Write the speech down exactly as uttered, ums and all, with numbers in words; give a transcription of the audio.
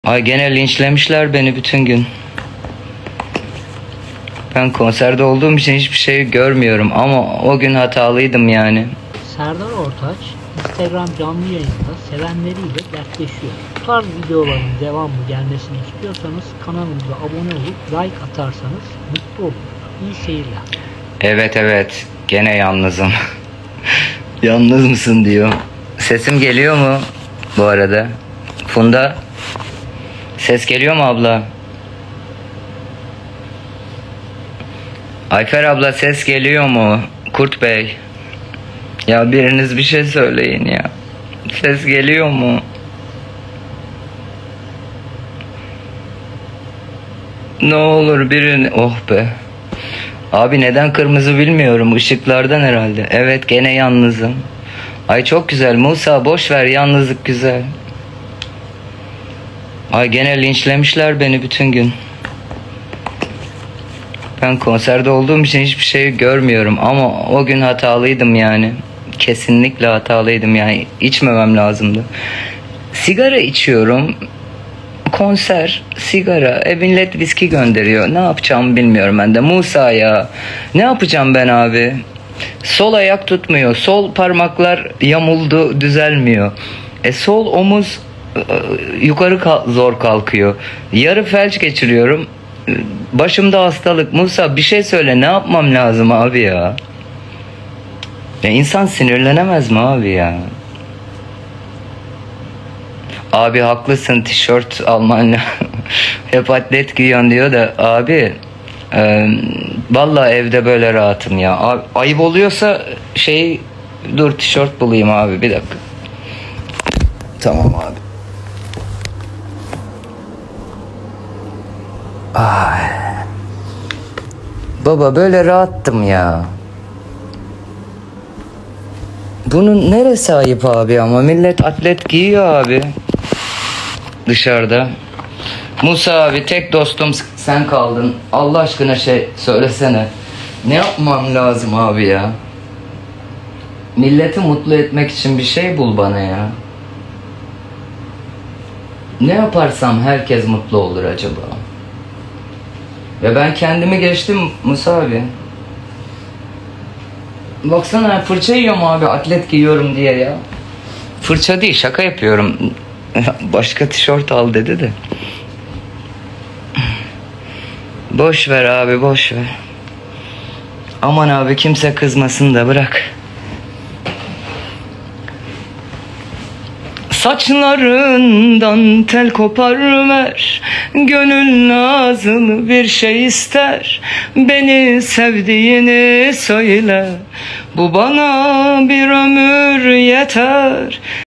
Ay gene linçlemişler beni bütün gün. Ben konserde olduğum için hiçbir şey görmüyorum ama o gün hatalıydım yani. Serdar Ortaç Instagram canlı yayında sevenleriyle dertleşiyor. Bu tarz videoların devamlı gelmesini istiyorsanız kanalımıza abone olup like atarsanız mutlu oluruz. İyi seyirler. Evet evet gene yalnızım. Yalnız mısın diyor. Sesim geliyor mu bu arada? Funda, ses geliyor mu abla? Ayfer abla ses geliyor mu? Kurt Bey. Ya biriniz bir şey söyleyin ya. Ses geliyor mu? Ne olur birini... Oh be. Abi neden kırmızı bilmiyorum. Işıklardan herhalde. Evet gene yalnızım. Ay çok güzel. Musa boş ver, yalnızlık güzel. Ay gene linçlemişler beni bütün gün. Ben konserde olduğum için hiçbir şey görmüyorum ama o gün hatalıydım yani. Kesinlikle hatalıydım yani. İçmemem lazımdı. Sigara içiyorum. Konser, sigara, e millet viski gönderiyor. Ne yapacağımı bilmiyorum ben de. Musa ya. Ne yapacağım ben abi? Sol ayak tutmuyor. Sol parmaklar yamuldu, düzelmiyor. E sol omuz yukarı kal- zor kalkıyor. Yarı felç geçiriyorum. Başımda hastalık. Musa bir şey söyle, ne yapmam lazım abi ya? Ya insan sinirlenemez mi abi ya? Abi haklısın, tişört alman hep atlet giyiyorsun diyor da abi e, vallahi evde böyle rahatım ya. Abi, ayıp oluyorsa şey, dur tişört bulayım abi, bir dakika. Tamam abi. Ay. Baba böyle rahattım ya. Bunun neresi ayıp abi ama millet atlet giyiyor abi. Dışarıda. Musa abi tek dostum sen kaldın. Allah aşkına şey söylesene. Ne yapmam lazım abi ya? Milleti mutlu etmek için bir şey bul bana ya. Ne yaparsam herkes mutlu olur acaba? Ya ben kendimi geçtim Musa abi. Baksana fırça yiyorum abi atlet giyiyorum diye ya. Fırça değil, şaka yapıyorum. Başka tişört al dedi de. Boş ver abi, boş ver. Aman abi kimse kızmasın da bırak. Saçlarından tel kopar ver, gönül nazlı bir şey ister. Beni sevdiğini söyle, bu bana bir ömür yeter.